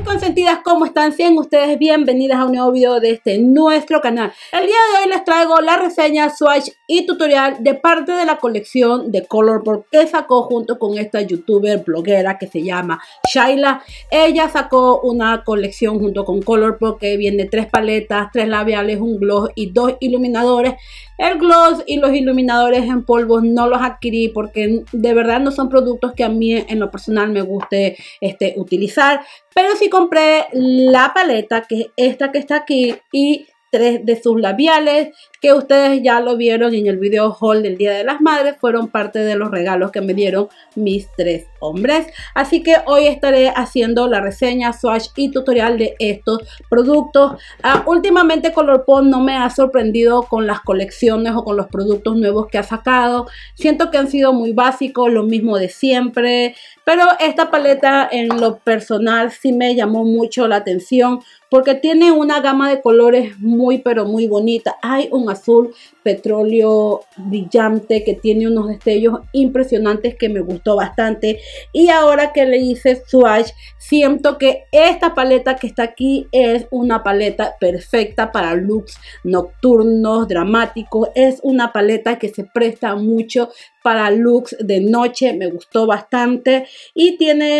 mis consentidas, ¿cómo están? Sean ustedes bienvenidas a un nuevo video de nuestro canal. El día de hoy les traigo la reseña, swatch y tutorial de parte de la colección de Colourpop que sacó junto con esta youtuber bloguera que se llama Shayla. Ella sacó una colección junto con Colourpop que viene 3 paletas, 3 labiales, un gloss y 2 iluminadores. El gloss y los iluminadores en polvo no los adquirí porque de verdad no son productos que a mí en lo personal me guste utilizar. Pero sí compré la paleta, que es esta que está aquí, y 3 de sus labiales, que ustedes ya lo vieron en el video haul del Día de las Madres. Fueron parte de los regalos que me dieron mis 3 hombres. Así que hoy estaré haciendo la reseña, swatch y tutorial de estos productos. Últimamente Colourpop no me ha sorprendido con las colecciones o con los productos nuevos que ha sacado. Siento que han sido muy básicos, lo mismo de siempre. Pero esta paleta en lo personal sí me llamó mucho la atención porque tiene una gama de colores muy pero muy bonita. Hay un azul petróleo brillante que tiene unos destellos impresionantes que me gustó bastante. Y ahora que le hice swatch, siento que esta paleta que está aquí es una paleta perfecta para looks nocturnos, dramáticos. Es una paleta que se presta mucho para looks de noche. Me gustó bastante y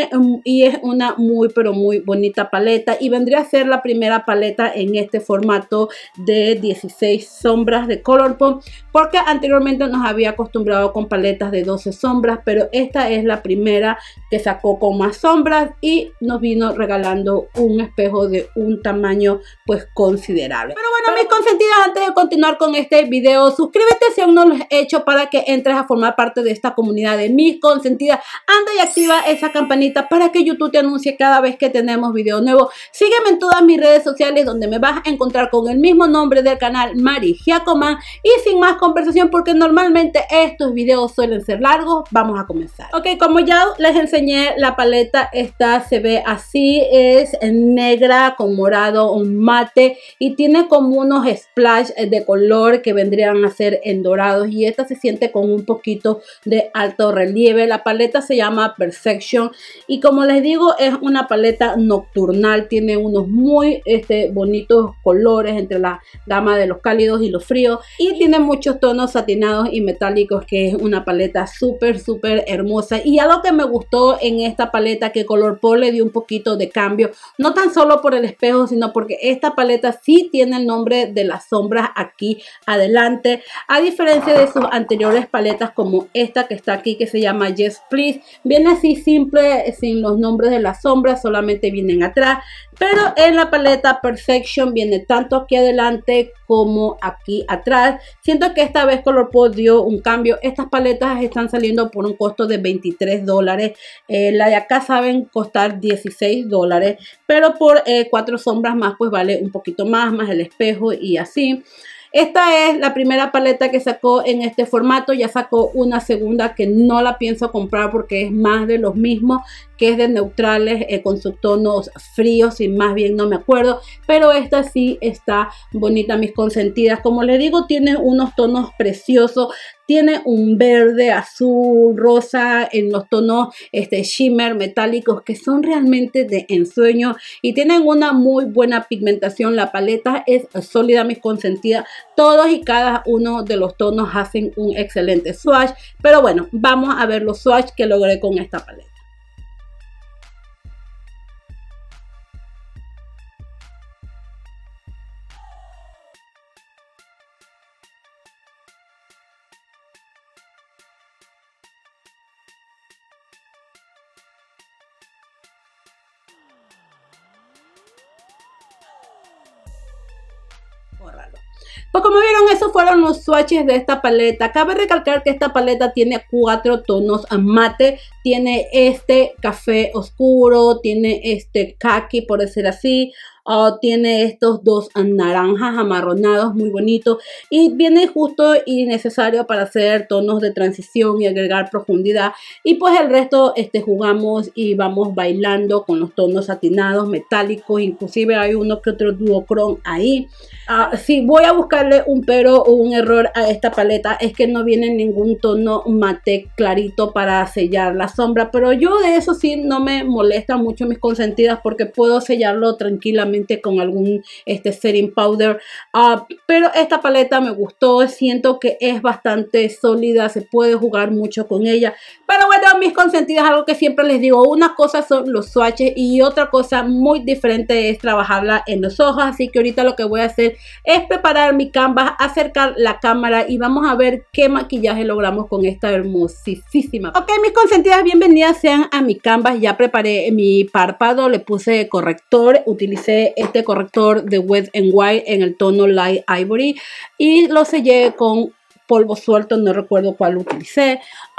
es una muy pero muy bonita paleta, y vendría a ser la primera paleta en este formato de 16 sombras de Colourpop, porque anteriormente nos había acostumbrado con paletas de 12 sombras, pero esta es la primera que sacó con más sombras y nos vino regalando un espejo de un tamaño pues considerable. Pero bueno, mis consentidas, antes de continuar con este video, suscríbete si aún no lo has hecho para que entres a formar parte de esta comunidad de mis consentidas. Anda y activa esa campanita para que YouTube te anuncie cada vez que tenemos video nuevo. Sígueme en todas mis redes sociales donde me vas a encontrar con el mismo nombre del canal, Mari Giacoman. Y sin más conversación, porque normalmente estos videos suelen ser largos, vamos a comenzar. Ok, como ya les enseñé, la paleta esta se ve así, es negra con morado, un mate, y tiene como unos splash de color que vendrían a ser en dorados, y esta se siente con un poquito de alto relieve. La paleta se llama Perfection y como les digo es una paleta nocturnal, tiene unos muy bonitos colores entre la gama de los cálidos y los fríos, y tiene muchos tonos satinados y metálicos, que es una paleta súper hermosa. Y algo que me gustó en esta paleta, que Colourpop le dio un poquito de cambio, no tan solo por el espejo, sino porque esta paleta sí tiene el nombre de las sombras aquí adelante, a diferencia de sus anteriores paletas como esta que está aquí, que se llama Yes Please. Viene así simple, sin los nombres de las sombras, solamente vienen atrás. Pero en la paleta Perfection viene tanto aquí adelante como aquí atrás. Siento que esta vez Colourpop dio un cambio. Estas paletas están saliendo por un costo de $23. La de acá saben costar $16. Pero por 4 sombras más pues vale un poquito más el espejo y así. Esta es la primera paleta que sacó en este formato. Ya sacó una segunda que no la pienso comprar porque es más de los mismos, que es de neutrales con sus tonos fríos, y más bien no me acuerdo. Pero esta sí está bonita, mis consentidas. Como les digo, tiene unos tonos preciosos. Tiene un verde, azul, rosa en los tonos shimmer metálicos que son realmente de ensueño, y tienen una muy buena pigmentación. La paleta es sólida, mis consentidas. Todos y cada uno de los tonos hacen un excelente swatch. Pero bueno, vamos a ver los swatch que logré con esta paleta. Pues como vieron, esos fueron los swatches de esta paleta. Cabe recalcar que esta paleta tiene 4 tonos mate. Tiene café oscuro, tiene khaki, por decir así, Tiene estos dos naranjas amarronados muy bonitos y viene justo y necesario para hacer tonos de transición y agregar profundidad. Y pues el resto jugamos y vamos bailando con los tonos satinados, metálicos, inclusive hay uno que otro duochrome ahí. Si voy a buscarle un pero o un error a esta paleta es que no viene ningún tono mate clarito para sellar la sombra, pero yo de eso sí no me molesta mucho mis consentidas porque puedo sellarlo tranquilamente con algún setting powder. Pero esta paleta me gustó, siento que es bastante sólida, se puede jugar mucho con ella. Pero bueno, mis consentidas, algo que siempre les digo, una cosa son los swatches y otra cosa muy diferente es trabajarla en los ojos. Así que ahorita lo que voy a hacer es preparar mi canvas, acercar la cámara y vamos a ver qué maquillaje logramos con esta hermosísima. Ok, mis consentidas, bienvenidas sean a mi canvas. Ya preparé mi párpado, le puse corrector, utilicé este corrector de Wet n Wild en el tono Light Ivory y lo sellé con polvo suelto, no recuerdo cuál utilicé.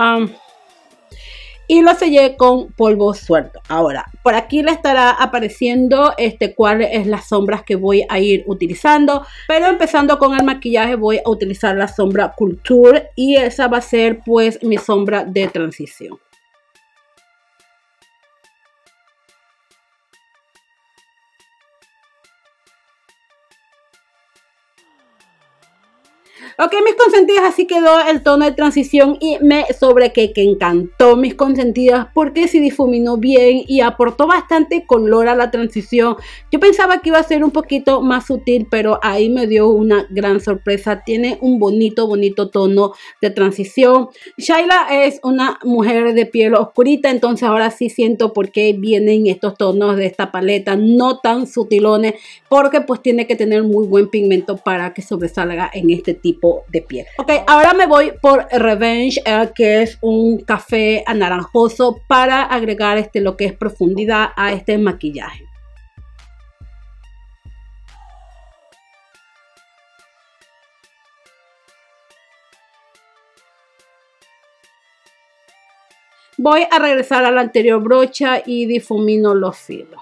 Y lo sellé con polvo suelto. Ahora, por aquí le estará apareciendo cuáles es las sombras que voy a ir utilizando. Pero empezando con el maquillaje voy a utilizar la sombra Couture y esa va a ser pues mi sombra de transición. Ok, mis consentidas, así quedó el tono de transición y me sobre que encantó mis consentidas porque se difuminó bien y aportó bastante color a la transición. Yo pensaba que iba a ser un poquito más sutil, pero ahí me dio una gran sorpresa. Tiene un bonito tono de transición. Shayla es una mujer de piel oscurita, entonces ahora sí siento por qué vienen estos tonos de esta paleta, no tan sutilones, porque pues tiene que tener muy buen pigmento para que sobresalga en este tipo de piel. Ok, ahora me voy por Revenge, que es un café anaranjoso para agregar lo que es profundidad a este maquillaje. Voy a regresar a la anterior brocha y difumino los filos.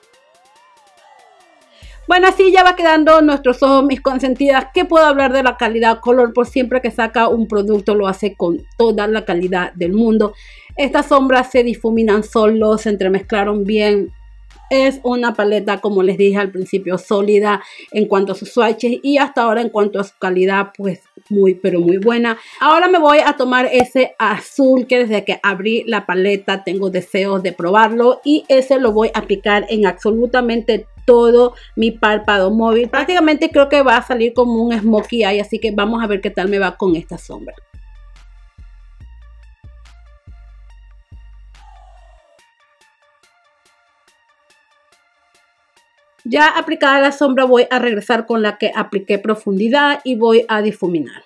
Bueno, así ya va quedando nuestros ojos, mis consentidas. ¿Qué puedo hablar de la calidad? Color, por siempre que saca un producto lo hace con toda la calidad del mundo. Estas sombras se difuminan solos, se entremezclaron bien. Es una paleta, como les dije al principio, sólida en cuanto a sus swatches y hasta ahora en cuanto a su calidad, pues pero muy buena. Ahora me voy a tomar ese azul que desde que abrí la paleta tengo deseos de probarlo y ese lo voy a aplicar en absolutamente todo mi párpado móvil. Prácticamente creo que va a salir como un smokey eye, así que vamos a ver qué tal me va con esta sombra. Ya aplicada la sombra voy a regresar con la que apliqué profundidad y voy a difuminar.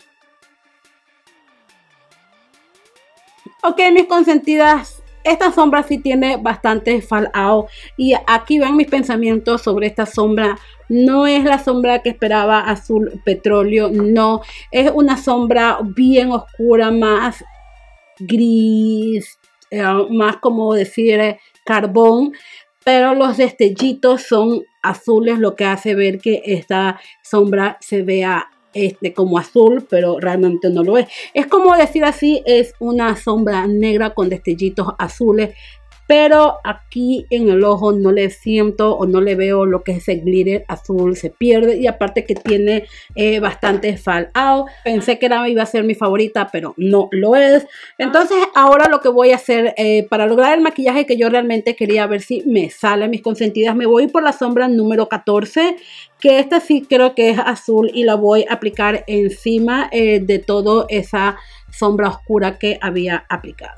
Ok, mis consentidas, esta sombra sí tiene bastante fallout y aquí van mis pensamientos sobre esta sombra. No es la sombra que esperaba azul petróleo, no, es una sombra bien oscura, más gris, más como decir carbón. Pero los destellitos son azules, lo que hace ver que esta sombra se vea como azul, pero realmente no lo es. Es como decir así, es una sombra negra con destellitos azules. Pero aquí en el ojo no le siento o no le veo lo que es ese glitter azul, se pierde. Y aparte que tiene bastante fallout. Pensé que iba a ser mi favorita, pero no lo es. Entonces ahora lo que voy a hacer para lograr el maquillaje que yo realmente quería ver si me sale mis consentidas, me voy por la sombra número 14. Que esta sí creo que es azul y la voy a aplicar encima de toda esa sombra oscura que había aplicado.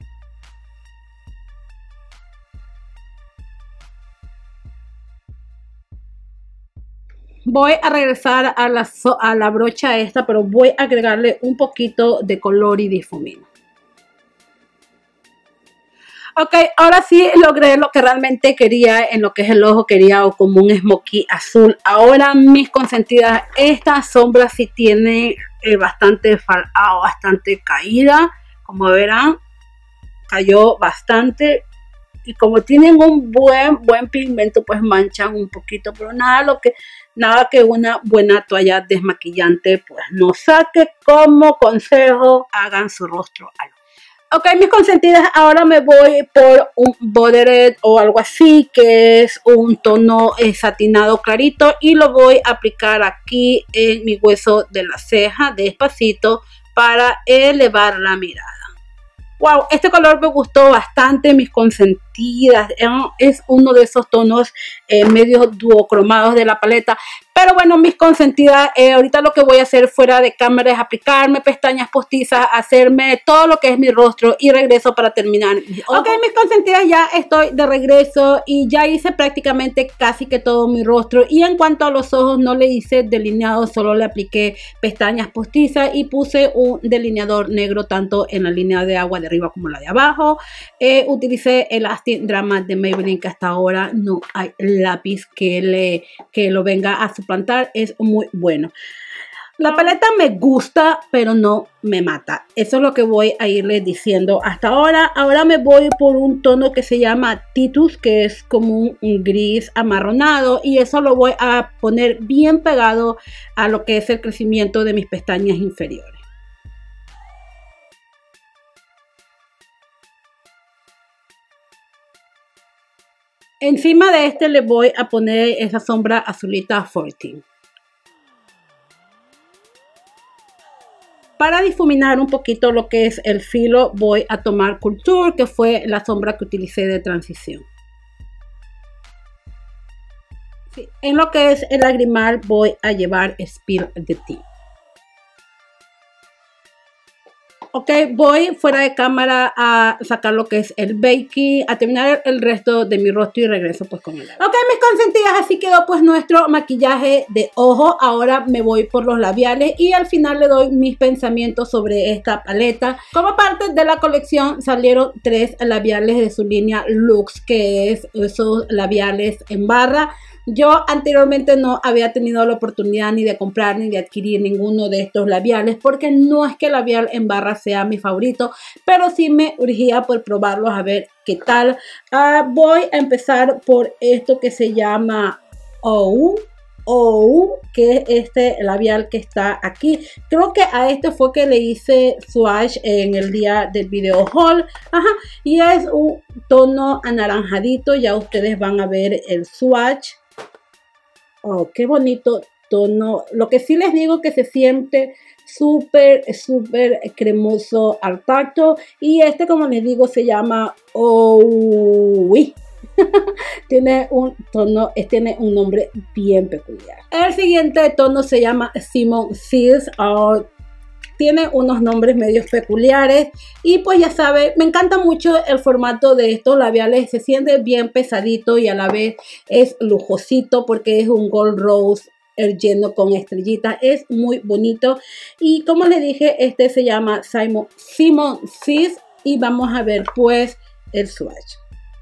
Voy a regresar a la brocha esta, pero voy a agregarle un poquito de color y difumino. Ok, ahora sí logré lo que realmente quería en lo que es el ojo, quería como un smokey azul. Ahora mis consentidas, esta sombra sí tiene bastante fallout, bastante caída. Como verán, cayó bastante. y como tienen un buen pigmento, pues manchan un poquito, pero nada que una buena toalla desmaquillante pues no saque. Como consejo, hagan su rostro algo. Ok, mis consentidas, ahora me voy por un Bordered o algo así, que es un tono satinado clarito, y lo voy a aplicar aquí en mi hueso de la ceja, despacito, para elevar la mirada. Wow, este color me gustó bastante, mis consentidas. Es uno de esos tonos medio duocromados de la paleta. Pero bueno, mis consentidas, ahorita lo que voy a hacer fuera de cámara es aplicarme pestañas postizas, hacerme todo lo que es mi rostro y regreso para terminar. Ok, mis consentidas, ya estoy de regreso y ya hice prácticamente casi que todo mi rostro. Y en cuanto a los ojos, no le hice delineado, solo le apliqué pestañas postizas y puse un delineador negro tanto en la línea de agua de arriba como la de abajo. Utilicé el Lasting Drama de Maybelline, que hasta ahora no hay lápiz que lo venga a suplantar. Es muy bueno. La paleta me gusta, pero no me mata. Eso es lo que voy a irles diciendo hasta ahora. Ahora me voy por un tono que se llama Titus, que es como un gris amarronado, y eso lo voy a poner bien pegado a lo que es el crecimiento de mis pestañas inferiores. Encima de este le voy a poner esa sombra azulita 14. Para difuminar un poquito lo que es el filo, voy a tomar Couture, que fue la sombra que utilicé de transición. Sí, en lo que es el lagrimal voy a llevar Spill the Tea. Ok, voy fuera de cámara a sacar lo que es el baking, a terminar el resto de mi rostro y regreso pues con él. Ok, mis consentidas, así quedó pues nuestro maquillaje de ojo. Ahora me voy por los labiales y al final le doy mis pensamientos sobre esta paleta. Como parte de la colección salieron 3 labiales de su línea Luxe, que es esos labiales en barra. Yo anteriormente no había tenido la oportunidad ni de comprar ni de adquirir ninguno de estos labiales, porque no es que el labial en barra sea mi favorito, pero sí me urgía por probarlos a ver qué tal. Voy a empezar por esto que se llama que es este labial que está aquí. Creo que a este fue que le hice swatch en el día del video haul. Y es un tono anaranjadito, ya ustedes van a ver el swatch. Oh, qué bonito tono. Lo que sí les digo que se siente súper cremoso al tacto. Y este, como les digo, se llama tiene un nombre bien peculiar. El siguiente tono se llama Simon Says. Tiene unos nombres medios peculiares y pues ya saben, me encanta mucho el formato de estos labiales. Se siente bien pesadito y a la vez es lujosito porque es un Gold Rose lleno con estrellitas. Es muy bonito y como les dije, este se llama Simon Says y vamos a ver pues el swatch.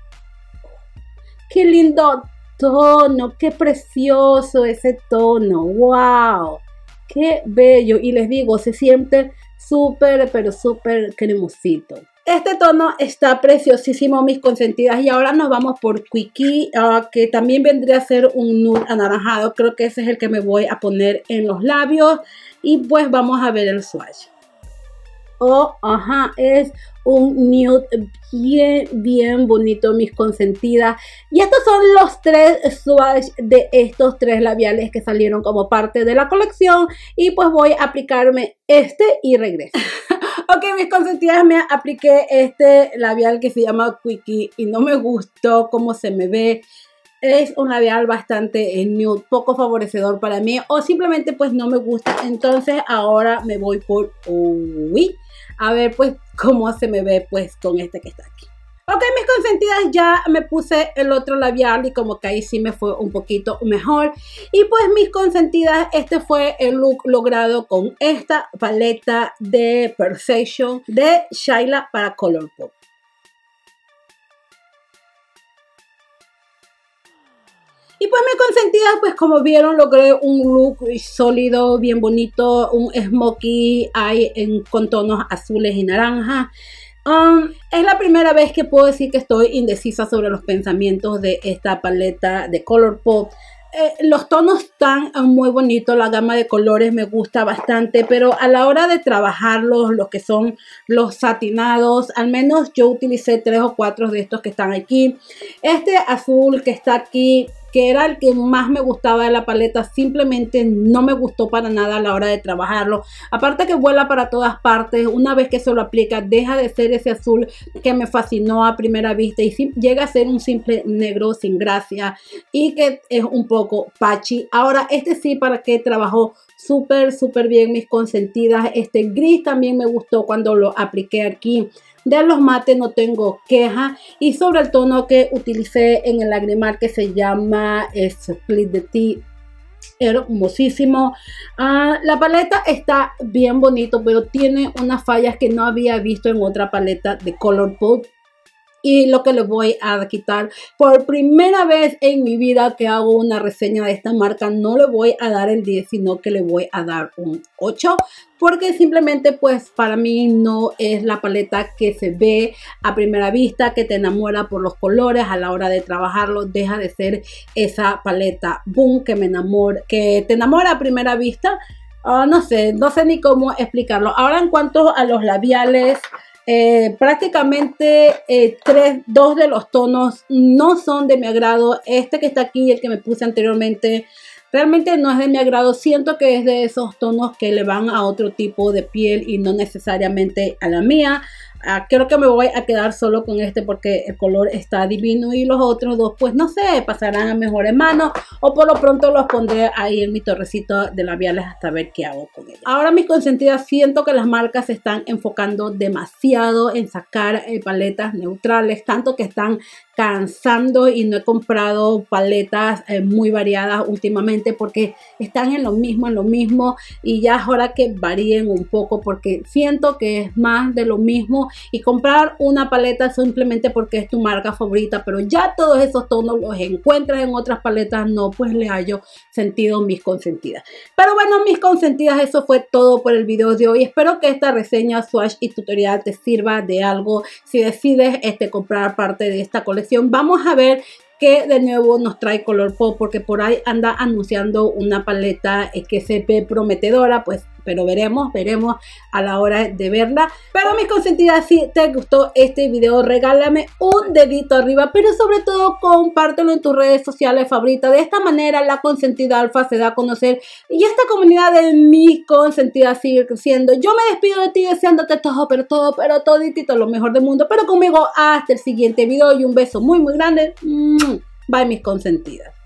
¡Qué lindo tono! ¡Qué precioso ese tono! ¡Wow! ¡Qué bello! Y les digo, se siente súper cremosito. Este tono está preciosísimo, mis consentidas. Y ahora nos vamos por Quickie, que también vendría a ser un nude anaranjado. Creo que ese es el que me voy a poner en los labios. Y pues vamos a ver el swatch. Es un nude bien bonito, mis consentidas. Y estos son los 3 swatch de estos 3 labiales que salieron como parte de la colección. Y pues voy a aplicarme este y regreso. Ok, mis consentidas, me apliqué este labial que se llama Quickie y no me gustó cómo se me ve. Es un labial bastante nude, poco favorecedor para mí, o simplemente pues no me gusta. Entonces ahora me voy por a ver pues cómo se me ve pues con este que está aquí. Ok, mis consentidas, ya me puse el otro labial y como que ahí sí me fue un poquito mejor. Y pues mis consentidas, este fue el look logrado con esta paleta de Perfection de Shayla para Colourpop. Y pues mis consentidas, pues como vieron, logré un look sólido, bien bonito, un smokey eye con tonos azules y naranjas. Es la primera vez que puedo decir que estoy indecisa sobre los pensamientos de esta paleta de Colourpop. Los tonos están muy bonitos, la gama de colores me gusta bastante, pero a la hora de trabajarlos, lo que son los satinados, al menos yo utilicé 3 o 4 de estos que están aquí. Este azul que está aquí, que era el que más me gustaba de la paleta, simplemente no me gustó para nada a la hora de trabajarlo. Aparte que vuela para todas partes, una vez que se lo aplica deja de ser ese azul que me fascinó a primera vista y llega a ser un simple negro sin gracia y que es un poco patchy. Ahora este sí, para que trabajó súper bien mis consentidas. Este gris también me gustó cuando lo apliqué aquí. De los mates no tengo queja. Y sobre el tono que utilicé en el lagrimal, que se llama Split the Tea, hermosísimo. La paleta está bien bonito, pero tiene unas fallas que no había visto en otra paleta de Colourpop. Y lo que le voy a quitar, por primera vez en mi vida que hago una reseña de esta marca, no le voy a dar el 10, sino que le voy a dar un 8. Porque simplemente pues para mí no es la paleta que se ve a primera vista, que te enamora por los colores. A la hora de trabajarlo deja de ser esa paleta boom que te enamora a primera vista. No sé ni cómo explicarlo. Ahora en cuanto a los labiales, prácticamente 2 de los tonos no son de mi agrado. Este que está aquí y el que me puse anteriormente realmente no es de mi agrado. Siento que es de esos tonos que le van a otro tipo de piel y no necesariamente a la mía. Creo que me voy a quedar solo con este porque el color está divino y los otros dos pues no sé, pasarán a mejores manos o por lo pronto los pondré ahí en mi torrecito de labiales hasta ver qué hago con ellos. Ahora mis consentidas, siento que las marcas se están enfocando demasiado en sacar paletas neutrales, tanto que están cansando y no he comprado paletas muy variadas últimamente porque están en lo mismo y ya es hora que varíen un poco porque siento que es más de lo mismo y comprar una paleta simplemente porque es tu marca favorita, pero ya todos esos tonos los encuentras en otras paletas, no, pues le hallo sentido mis consentidas. Pero bueno, mis consentidas, eso fue todo por el video de hoy. Espero que esta reseña, swatch y tutorial te sirva de algo si decides comprar parte de esta colección. Vamos a ver qué de nuevo nos trae Colourpop, porque por ahí anda anunciando una paleta que se ve prometedora, pues, pero veremos a la hora de verla. Pero mis consentidas, si te gustó este video, regálame un dedito arriba, pero sobre todo compártelo en tus redes sociales favoritas. De esta manera la consentida alfa se da a conocer y esta comunidad de mis consentidas sigue creciendo. Yo me despido de ti deseándote todo, pero toditito lo mejor del mundo, pero conmigo hasta el siguiente video y un beso muy grande. Bye mis consentidas.